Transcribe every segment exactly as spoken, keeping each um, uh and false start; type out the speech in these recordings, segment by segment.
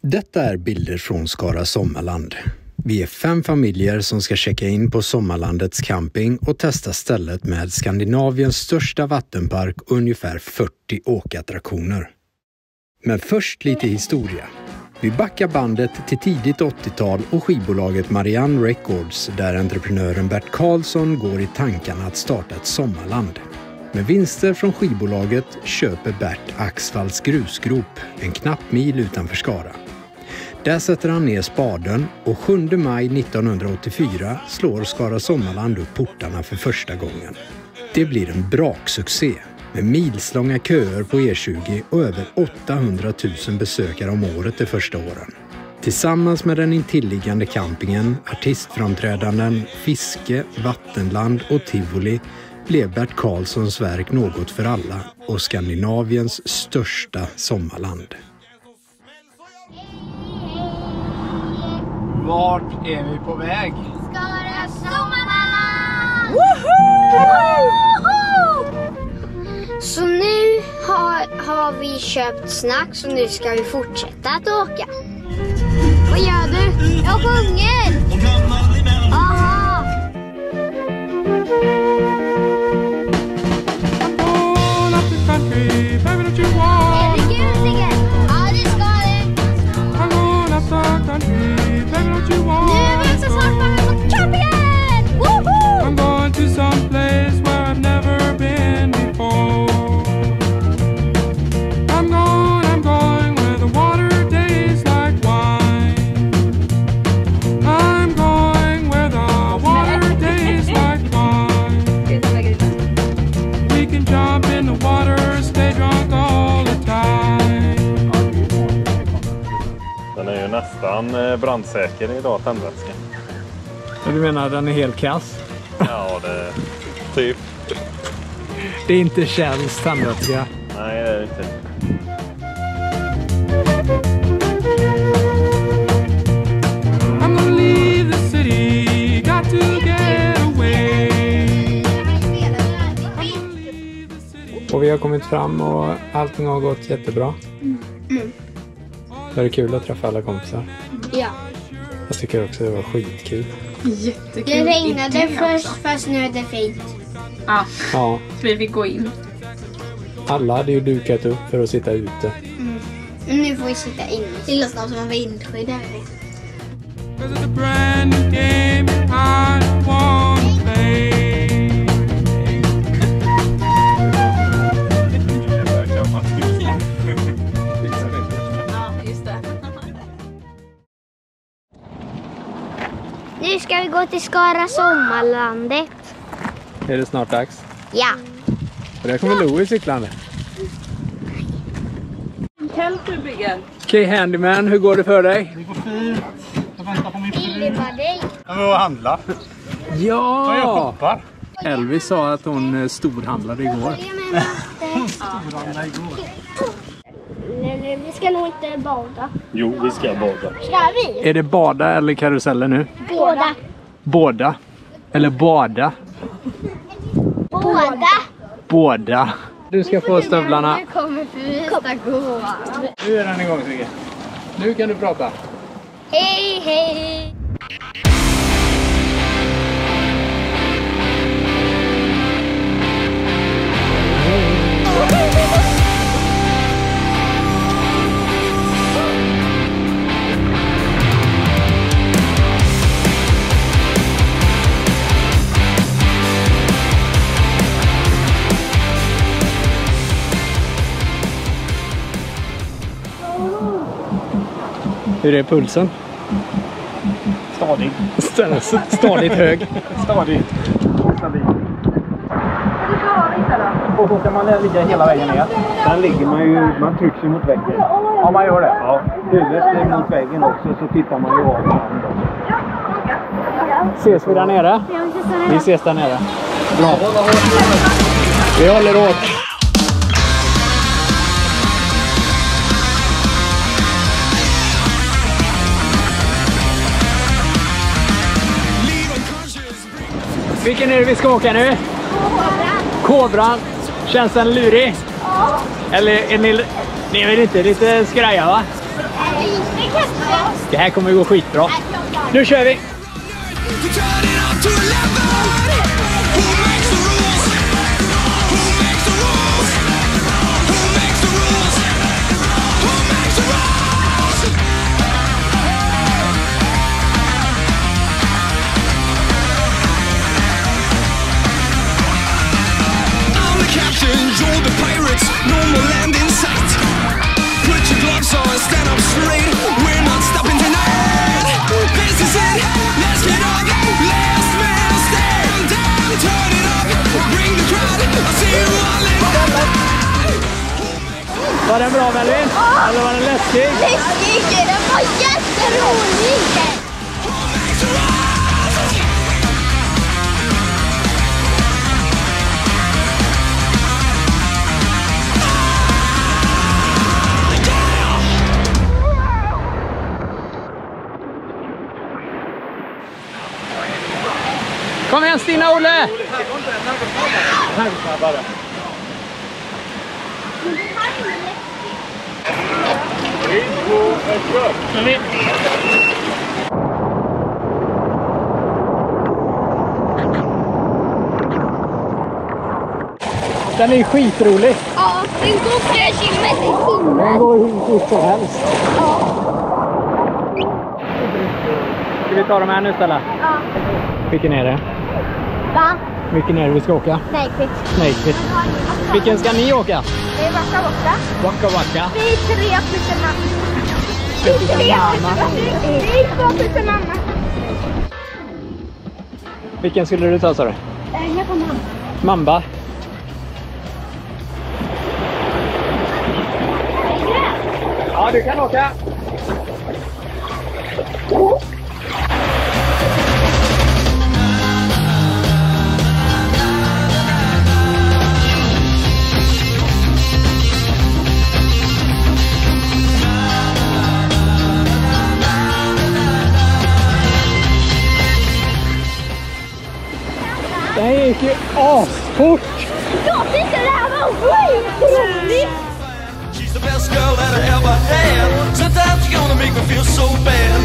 Detta är bilder från Skara Sommarland. Vi är fem familjer som ska checka in på Sommarlandets camping och testa stället med Skandinaviens största vattenpark och ungefär fyrtio åkattraktioner. Men först lite historia. Vi backar bandet till tidigt åttiotal och skivbolaget Marianne Records där entreprenören Bert Karlsson går i tankarna att starta ett sommarland. Med vinster från skivbolaget köper Bert Axvalls grusgrop en knapp mil utanför Skara. Där sätter han ner spaden och sjunde maj nittonhundraåttiofyra slår Skara Sommarland upp portarna för första gången. Det blir en braksuccé med milslånga köer på E tjugo och över åttahundratusen besökare om året de första åren. Tillsammans med den intilliggande campingen, artistframträdanden, fiske, vattenland och tivoli blev Bert Karlssons verk något för alla och Skandinaviens största sommarland. Vart är vi på väg? Skara Sommarland! Woho! Så nu har, har vi köpt snacks och nu ska vi fortsätta att åka. Vad gör du? Jag sjunger! Aha! Är det kul, Sigge? Ja, det ska det. Nu är vi också snart framme på campingen! Woho! I'm going to some place where I've never been before. I'm going, I'm going where the water tastes like wine. I'm going where the water tastes like wine. We can jump in the water, stay drunk all the time. Den är ju nästan brandsäker idag, tändvätskan. Du menar den är helt kass? Ja, det typ. Det är inte känns tändvätska. Nej, det är det inte. I'm gonna leave the city, got to get away. Och vi har kommit fram och allting har gått jättebra. Mm. Mm. Var det kul att träffa alla kompisar? Ja. Jag tycker också det var skitkul. Jättekul. Det regnade idé först, också. fast nu är det fint. Ja, Ja, vi fick gå in. alla hade ju dukat upp för att sitta ute. Mm. Men nu får vi sitta inne. Det låter som en vindskydd där. Cause it's a brand new game I wanna play. Ja, just det. Nu ska vi gå till Skara Sommarlandet. Är det snart dags? Ja. Och där kommer Louis cyklande. Tält du bygger. Okej, okay, handyman, hur går det för dig? Det går fint. Jag väntar på min fru. Illimadej. Jag var och handla. Ja! Jag shoppar. Elvis sa att hon storhandlade igår. Storhandla igår. Nej, vi ska nog inte bada. Jo, vi ska bada. Ska vi? Är det bada eller karuseller nu? Båda. Båda. Eller bada. Båda. Båda. Du ska få stövlarna. Nu kommer första gåvan. Nu är den igång, Sigge. Nu kan du prata. Hej, hej. Hur är pulsen? Stadig. St- stadigt hög. Stadig. Stabil. Och så ska man ligga hela vägen ner. Sen ligger man ju, man trycks ju mot väggen. Ja, man gör det. Ja. Huvudet är mot väggen också, så tittar man ju av. Ses vi där nere? Vi ses där nere. Bra. Vi håller åt. Vilken är det vi ska åka nu? Kobran. Känns den lurig? Ja. Eller är ni, ni är väl inte lite skraja, va? Det här kommer gå skitbra. Nu kör vi! You're the pirates, no more land in sight. Put your gloves on, stand up straight. We're not stopping tonight. This is it, let's get up. Last man stand down, turn it up. Bring the crowd, I'll see you all in. Var den bra, Melvin? Ja. Eller var den läskig? Läskig, den var jätterolig. Kom igen Stina, Olle! Här snabbare. Tre, två, ett, kör! Den är skitrolig. Ja, den går flera kilometer i timmen. Den går hur fort som helst. Ja. Ska vi ta dem här nu istället? Ja. Vilken är det? Va? Vilken är det vi ska åka? Nej, skit. Nej, skit. Vilken ska ni åka? Det är Waka Waka. Waka Waka. Vi är tre plus en mamma. Vi är tre mamma. Vi är två plus en mamma. Vilken skulle du ta, sa du? Jag tar mamma. Mamba. Ja, du kan åka. Det här gick ju asfort! Jag tyckte det här var skitroligt! She's the best girl that I ever had. Sometimes you're gonna make me feel so bad.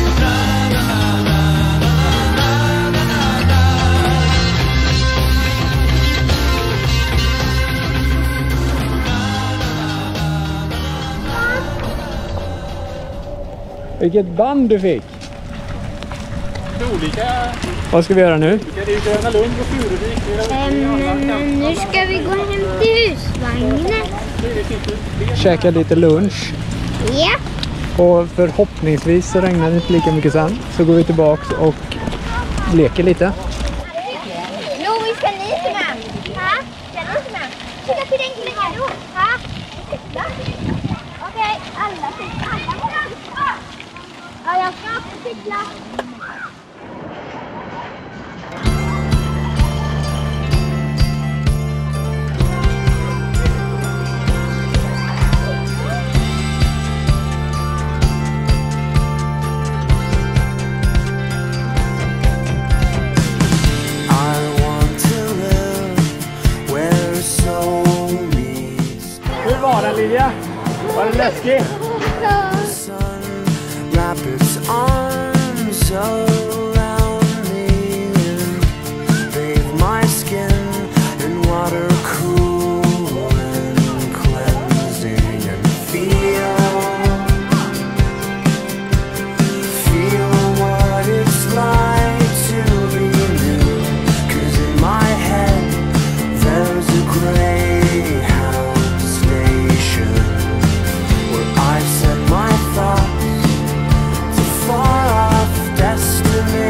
Vilket band du fick! Olika. Vad ska vi göra nu? Det är Gröna Lund och Furuvik. Um, nu ska vi gå hem till husvagnen. Käka lite lunch. Ja. Och förhoppningsvis så regnar det inte lika mycket sen. Så går vi tillbaks och leker lite. Louis, ska ni inte med? Ha? Ska ni inte med? Titta till den killen då. Ha? Titta. Okej, alla sitter. Alla sitter. Ja, jag ska också cykla. Hur var den, Lydia? Var den läskig? Destiny.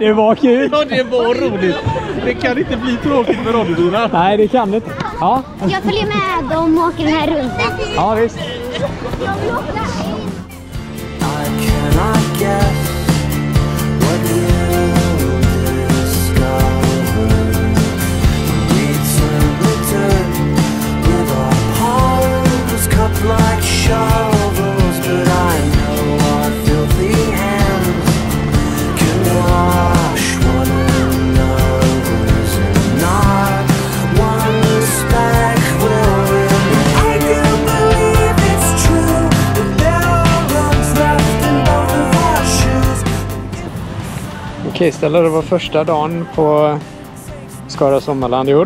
Det var kul. Ja, det var roligt. Det kan inte bli tråkigt med radiobilar. Nej, det kan det inte. Ja, Jag följer med dem och åker den här rundan. ja visst. Jag vill åka där. I cannot guess what you'll discover. We turn, we turn with our palms cupped like shovels, but I know our filthy hands can wash one another's, and not one speck will remain. I do believe it's true that there are lungs left in both of our shoes. Okej, Stella, det var första dagen på Skara Sommarland i år.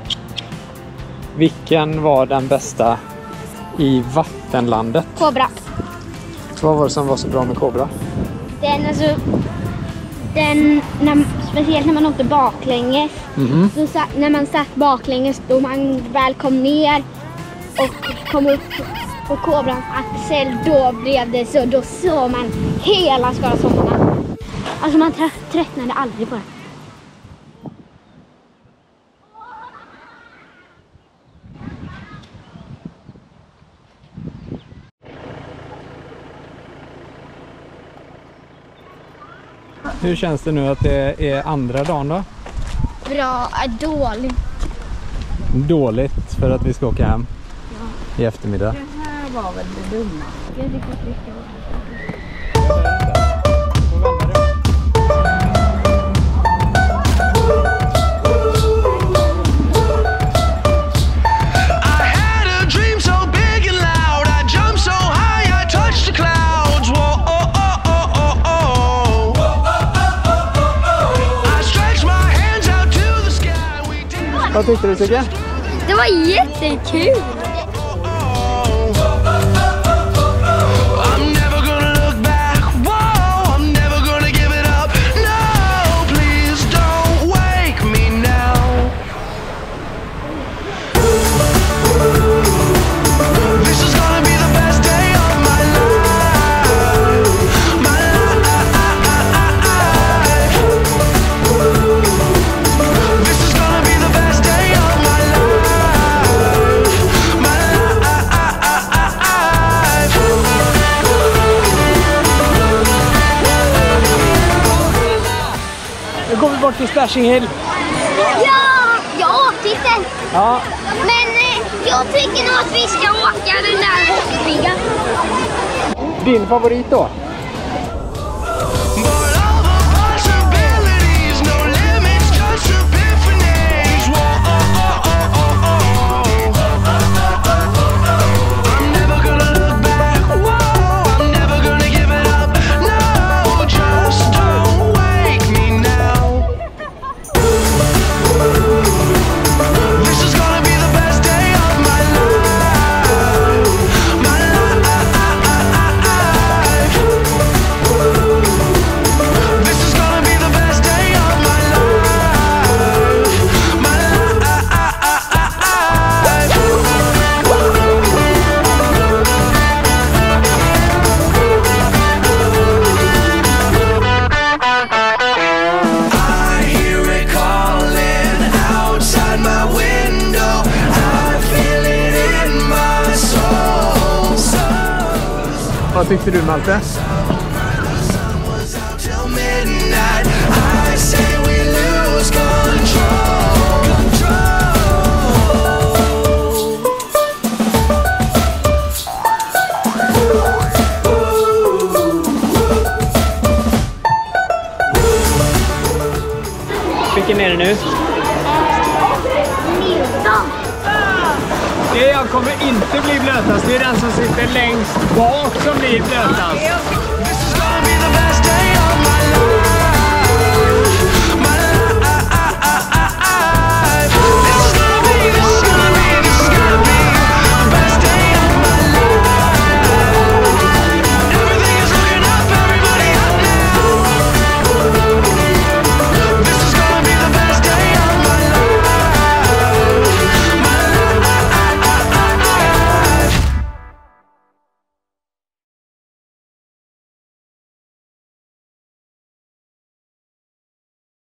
Vilken var den bästa i vattenlandet? Kobra. Vad var det som var så bra med Kobra? Den alltså, den, när, speciellt när man åkte baklänges. Mhm. Så satt, när man satt baklänges då man väl kom ner och kom upp på kobrans axel, då blev det så, då såg man hela Skara Sommarland. Alltså man trä, tröttnade aldrig på det. Hur känns det nu att det är andra dagen då? Bra, dåligt. Dåligt för att vi ska åka hem i eftermiddag. Det här var väl det dumma. Jag tycker att vi ska åka. I had a dream so big and loud. I jumped so high, I touched the clouds. Whoa, oh, oh, oh, oh, oh. I stretched my hands out to the sky. We did. Vad tyckte du, Sigge? Det var jättekul! I'm never gonna look back. Whoa, I'm never gonna give it up. No, please don't wake me now. This is gonna be the best day of my life. My life. This is gonna be the best day of my life. My Nu går vi bort till Splashing Hill. Ja, jag åkte den. Ja, Men eh, jag tycker nog att vi ska åka den där hoppiga. din favorit då? But all the possibilities, no limits, just epiphanies. Whoa, oh, oh, oh, oh, oh. I'm never gonna look back. Whoa, I'm never gonna give it up. No, just don't wake me now. This is gonna be the best day of my life. My life. This is gonna be the best day of my life. My I hear it calling outside my window. I feel it in my soul. Vad tyckte du, Malte? Was out till midnight. I say we lose control. Control. Vilken är det nu? nitton. Det jag kommer inte bli blötast. Det är den som sitter längst bak som blir blötast.